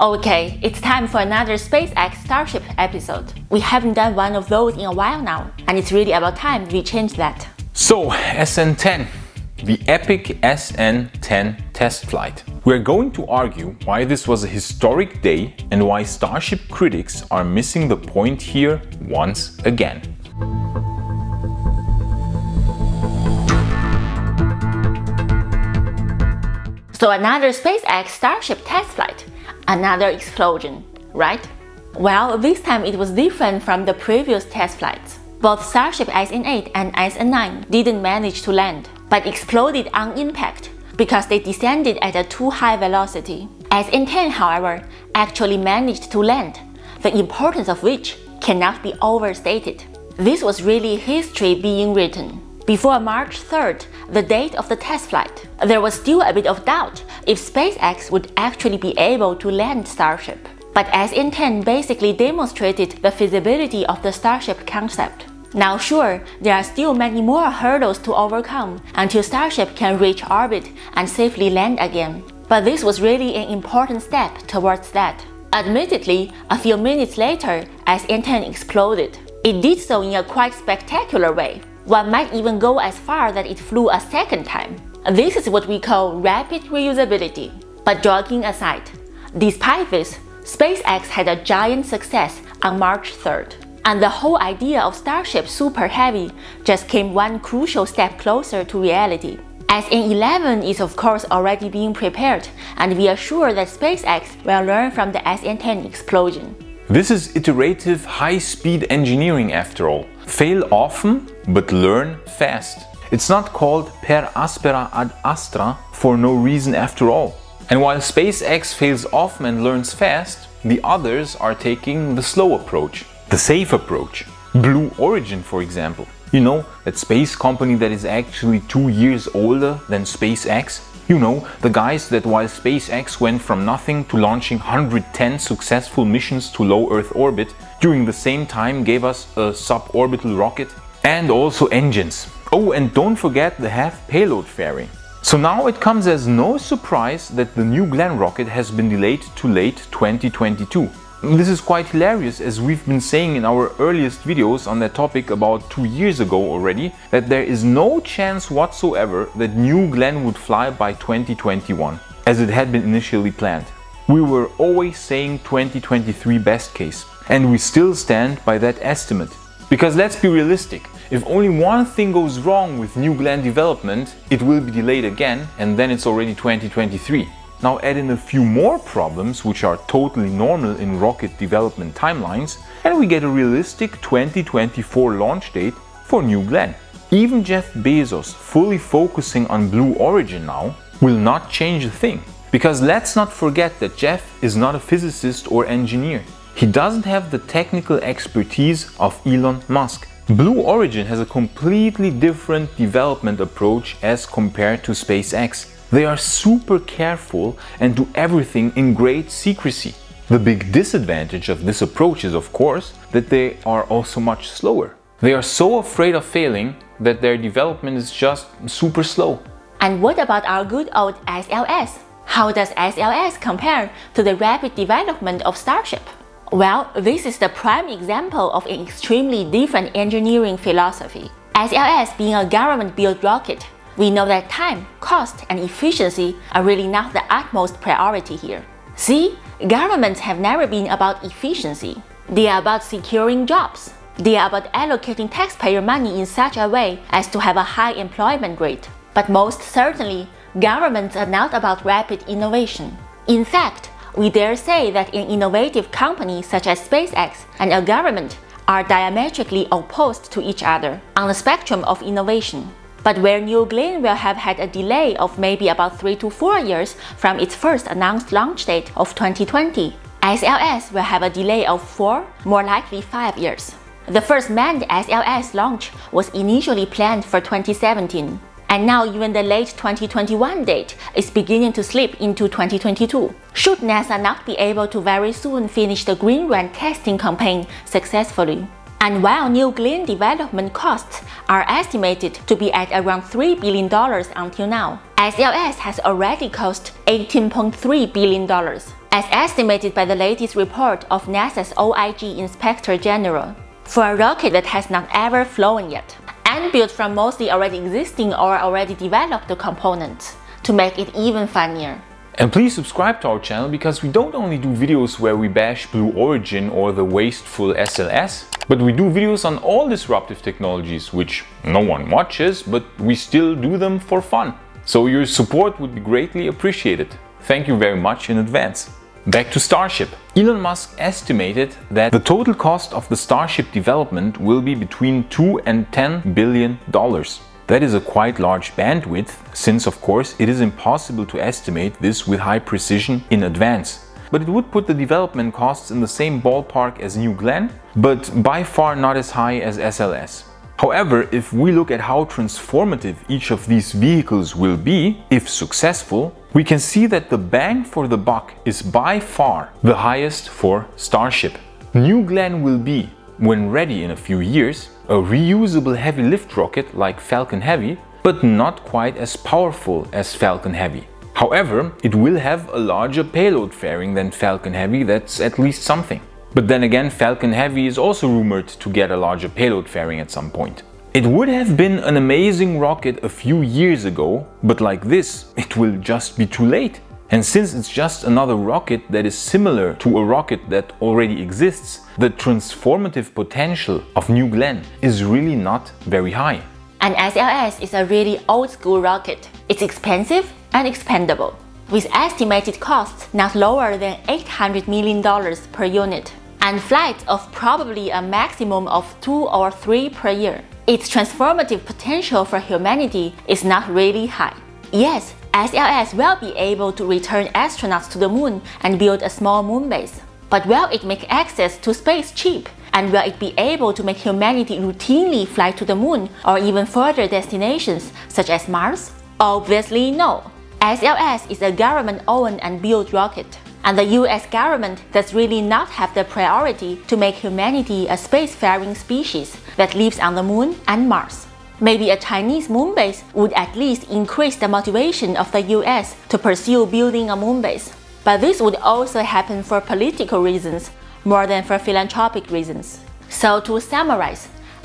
Okay, it's time for another SpaceX Starship episode. We haven't done one of those in a while now, and it's really about time we change that. So, SN10, the epic SN10 test flight. We're going to argue why this was a historic day and why Starship critics are missing the point here once again. So another SpaceX Starship test flight, another explosion, right? Well, this time it was different from the previous test flights. Both Starship SN8 and SN9 didn't manage to land, but exploded on impact because they descended at a too high velocity. SN10, however, actually managed to land, the importance of which cannot be overstated. This was really history being written. Before March 3rd, the date of the test flight, there was still a bit of doubt if SpaceX would actually be able to land Starship. But SN10 basically demonstrated the feasibility of the Starship concept. Now sure, there are still many more hurdles to overcome until Starship can reach orbit and safely land again. But this was really an important step towards that. Admittedly, a few minutes later, SN10 exploded. It did so in a quite spectacular way. One might even go as far that it flew a second time. This is what we call rapid reusability. But joking aside, despite this, SpaceX had a giant success on March 3rd. And the whole idea of Starship Super Heavy just came one crucial step closer to reality. SN11 is of course already being prepared, and we are sure that SpaceX will learn from the SN10 explosion. This is iterative, high-speed engineering after all. Fail often, but learn fast. It's not called per aspera ad astra for no reason after all. And while SpaceX fails often and learns fast, the others are taking the slow approach, the safe approach. Blue Origin, for example. You know, that space company that is actually 2 years older than SpaceX? You know, the guys that while SpaceX went from nothing to launching 110 successful missions to low Earth orbit, during the same time gave us a suborbital rocket and also engines. Oh, and don't forget the half-payload fairing. So now it comes as no surprise that the New Glenn rocket has been delayed to late 2022. This is quite hilarious, as we've been saying in our earliest videos on that topic about 2 years ago already, that there is no chance whatsoever that New Glenn would fly by 2021, as it had been initially planned. We were always saying 2023 best case, and we still stand by that estimate. Because let's be realistic, if only one thing goes wrong with New Glenn development, it will be delayed again, and then it's already 2023. Now add in a few more problems, which are totally normal in rocket development timelines, and we get a realistic 2024 launch date for New Glenn. Even Jeff Bezos fully focusing on Blue Origin now will not change a thing. Because let's not forget that Jeff is not a physicist or engineer. He doesn't have the technical expertise of Elon Musk. Blue Origin has a completely different development approach as compared to SpaceX. They are super careful and do everything in great secrecy. The big disadvantage of this approach is, of course, that they are also much slower. They are so afraid of failing that their development is just super slow. And what about our good old SLS? How does SLS compare to the rapid development of Starship? Well, this is the prime example of an extremely different engineering philosophy. SLS being a government-built rocket, we know that time, cost, and efficiency are really not the utmost priority here. See, governments have never been about efficiency. They are about securing jobs. They are about allocating taxpayer money in such a way as to have a high employment rate. But most certainly, governments are not about rapid innovation. In fact, we dare say that an innovative company such as SpaceX and a government are diametrically opposed to each other on the spectrum of innovation. But where New Glenn will have had a delay of maybe about 3 to 4 years from its first announced launch date of 2020, SLS will have a delay of 4, more likely 5 years. The first manned SLS launch was initially planned for 2017, and now even the late 2021 date is beginning to slip into 2022. Should NASA not be able to very soon finish the Green Run testing campaign successfully? And while New Glenn development costs are estimated to be at around $3 billion until now, SLS has already cost $18.3 billion. as estimated by the latest report of NASA's OIG Inspector General, for a rocket that has not ever flown yet, and built from mostly already existing or already developed components, to make it even funnier. And please subscribe to our channel, because we don't only do videos where we bash Blue Origin or the wasteful SLS, but we do videos on all disruptive technologies which no one watches, but we still do them for fun. So your support would be greatly appreciated. Thank you very much in advance. Back to Starship. Elon Musk estimated that the total cost of the Starship development will be between $2 and $10 billion. That is a quite large bandwidth, since of course it is impossible to estimate this with high precision in advance. But it would put the development costs in the same ballpark as New Glenn, but by far not as high as SLS. However, if we look at how transformative each of these vehicles will be, if successful, we can see that the bang for the buck is by far the highest for Starship. New Glenn will be, when ready in a few years, a reusable heavy lift rocket like Falcon Heavy, but not quite as powerful as Falcon Heavy. However, it will have a larger payload fairing than Falcon Heavy, that's at least something. But then again, Falcon Heavy is also rumored to get a larger payload fairing at some point. It would have been an amazing rocket a few years ago, but like this, it will just be too late. And since it's just another rocket that is similar to a rocket that already exists, the transformative potential of New Glenn is really not very high. An SLS is a really old school rocket. It's expensive and expendable, with estimated costs not lower than $800 million per unit, and flights of probably a maximum of 2 or 3 per year. Its transformative potential for humanity is not really high. Yes, SLS will be able to return astronauts to the moon and build a small moon base. But will it make access to space cheap? And will it be able to make humanity routinely fly to the moon or even further destinations such as Mars? Obviously no. SLS is a government-owned and built rocket, and the US government does really not have the priority to make humanity a spacefaring species that lives on the moon and Mars. Maybe a Chinese moon base would at least increase the motivation of the US to pursue building a moon base. But this would also happen for political reasons more than for philanthropic reasons. So to summarize,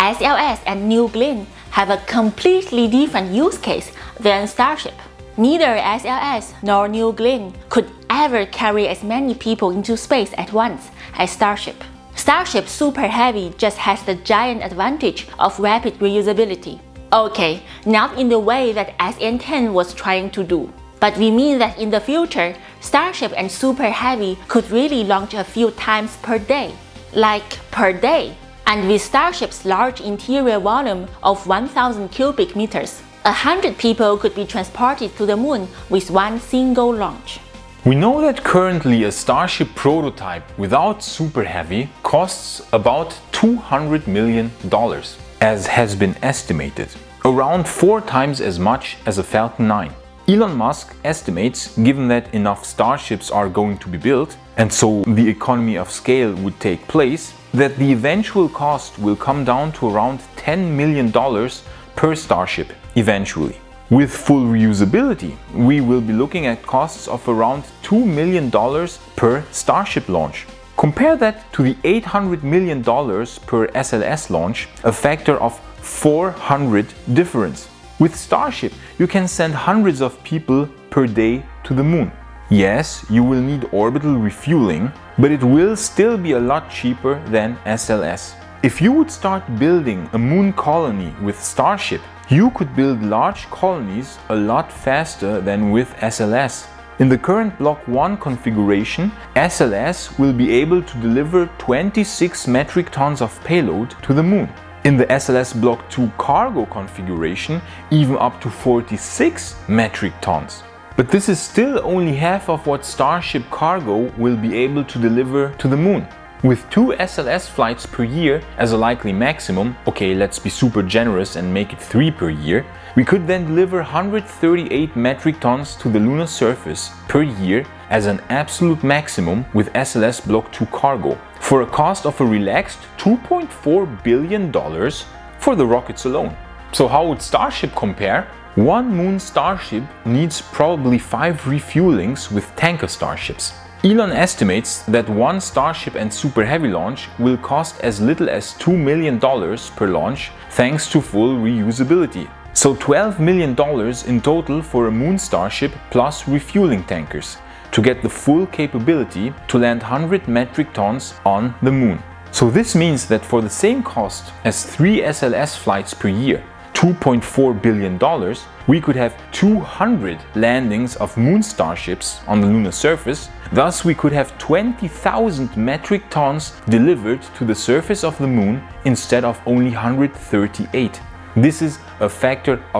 SLS and New Glenn have a completely different use case than Starship. Neither SLS nor New Glenn could ever carry as many people into space at once as Starship. Starship Super Heavy just has the giant advantage of rapid reusability. Okay, not in the way that SN10 was trying to do, but we mean that in the future, Starship and Super Heavy could really launch a few times per day. Like per day. And with Starship's large interior volume of 1000 cubic meters, 100 people could be transported to the moon with one single launch. We know that currently a Starship prototype without Super Heavy costs about $200 million, as has been estimated, around 4 times as much as a Falcon 9. Elon Musk estimates, given that enough Starships are going to be built, and so the economy of scale would take place, that the eventual cost will come down to around $10 million per Starship eventually. With full reusability, we will be looking at costs of around $2 million per Starship launch. Compare that to the $800 million per SLS launch, a factor of 400 difference. With Starship, you can send hundreds of people per day to the moon. Yes, you will need orbital refueling, but it will still be a lot cheaper than SLS. If you would start building a moon colony with Starship, you could build large colonies a lot faster than with SLS. In the current Block 1 configuration, SLS will be able to deliver 26 metric tons of payload to the moon. In the SLS Block 2 cargo configuration, even up to 46 metric tons. But this is still only half of what Starship cargo will be able to deliver to the moon. With 2 SLS flights per year as a likely maximum, okay, let's be super generous and make it 3 per year, we could then deliver 138 metric tons to the lunar surface per year as an absolute maximum with SLS Block 2 cargo, for a cost of a relaxed $2.4 billion for the rockets alone. So how would Starship compare? One moon Starship needs probably 5 refuelings with tanker Starships. Elon estimates that one Starship and Super Heavy launch will cost as little as $2 million per launch thanks to full reusability. So $12 million in total for a moon Starship plus refueling tankers to get the full capability to land 100 metric tons on the moon. So this means that for the same cost as 3 SLS flights per year, $2.4 billion, we could have 200 landings of moon Starships on the lunar surface. Thus, we could have 20,000 metric tons delivered to the surface of the moon instead of only 138. This is a factor of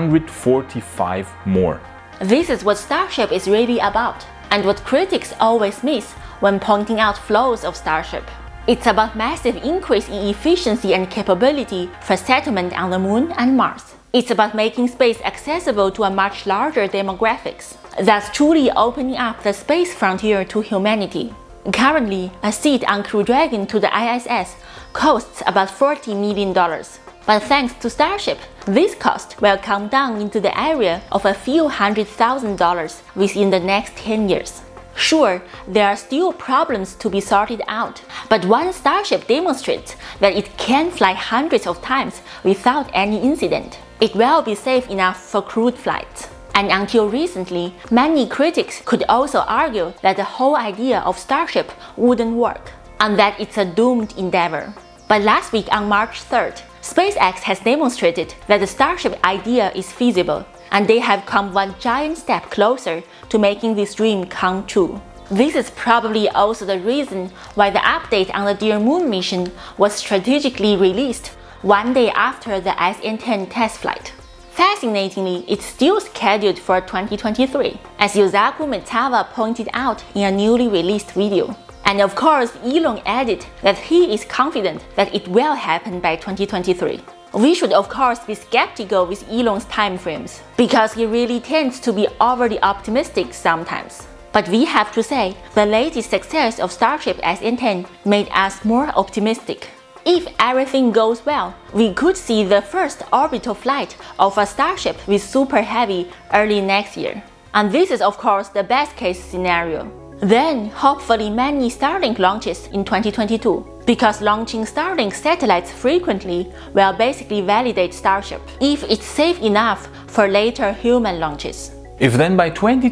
145 more. This is what Starship is really about, and what critics always miss when pointing out flaws of Starship. It's about massive increase in efficiency and capability for settlement on the moon and Mars. It's about making space accessible to a much larger demographics, thus truly opening up the space frontier to humanity. Currently, a seat on Crew Dragon to the ISS costs about $40 million. But thanks to Starship, this cost will come down into the area of a few $100,000 within the next 10 years. Sure, there are still problems to be sorted out, but once Starship demonstrates that it can fly hundreds of times without any incident, it will be safe enough for crewed flights. And until recently, many critics could also argue that the whole idea of Starship wouldn't work, and that it's a doomed endeavor. But last week on March 3rd, SpaceX has demonstrated that the Starship idea is feasible, and they have come one giant step closer to making this dream come true. This is probably also the reason why the update on the Dear Moon mission was strategically released one day after the SN10 test flight. Fascinatingly, it's still scheduled for 2023, as Yusaku Metava pointed out in a newly released video. And of course, Elon added that he is confident that it will happen by 2023. We should of course be skeptical with Elon's timeframes, because he really tends to be overly optimistic sometimes. But we have to say, the latest success of Starship SN10 made us more optimistic. If everything goes well, we could see the first orbital flight of a Starship with Super Heavy early next year. And this is of course the best case scenario. Then, hopefully many Starlink launches in 2022, because launching Starlink satellites frequently will basically validate Starship, if it's safe enough for later human launches. If then by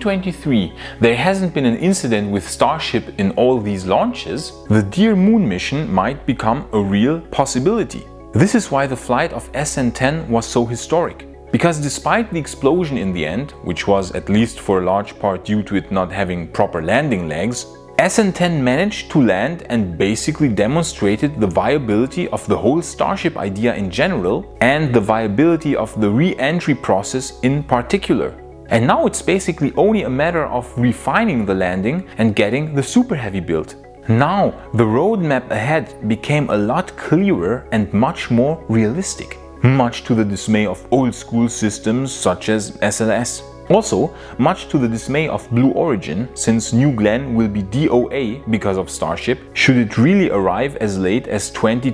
2023 there hasn't been an incident with Starship in all these launches, the Dear Moon mission might become a real possibility. This is why the flight of SN10 was so historic. Because despite the explosion in the end, which was at least for a large part due to it not having proper landing legs, SN10 managed to land and basically demonstrated the viability of the whole Starship idea in general and the viability of the re-entry process in particular. And now it's basically only a matter of refining the landing and getting the Super Heavy built. Now the roadmap ahead became a lot clearer and much more realistic, much to the dismay of old school systems such as SLS. Also, much to the dismay of Blue Origin, since New Glenn will be DOA because of Starship, should it really arrive as late as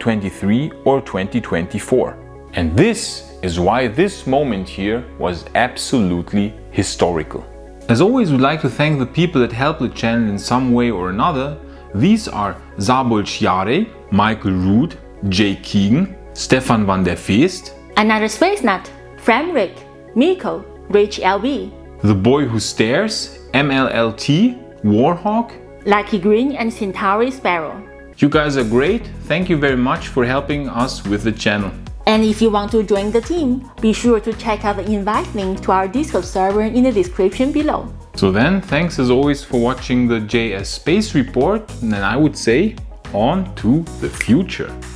2023 or 2024. And this is why this moment here was absolutely historical. As always, we'd like to thank the people that helped the channel in some way or another. These are Sabol Chiare, Michael Rood, Jay Keegan, Stefan van der Feest, Another Space Nut, Framrick, Miko, Rich LB, The Boy Who Stares, MLLT, Warhawk, Lucky Green and Centauri Sparrow. You guys are great. Thank you very much for helping us with the channel. And if you want to join the team, be sure to check out the invite link to our Discord server in the description below. So then, thanks as always for watching the JS Space Report, and then I would say, on to the future.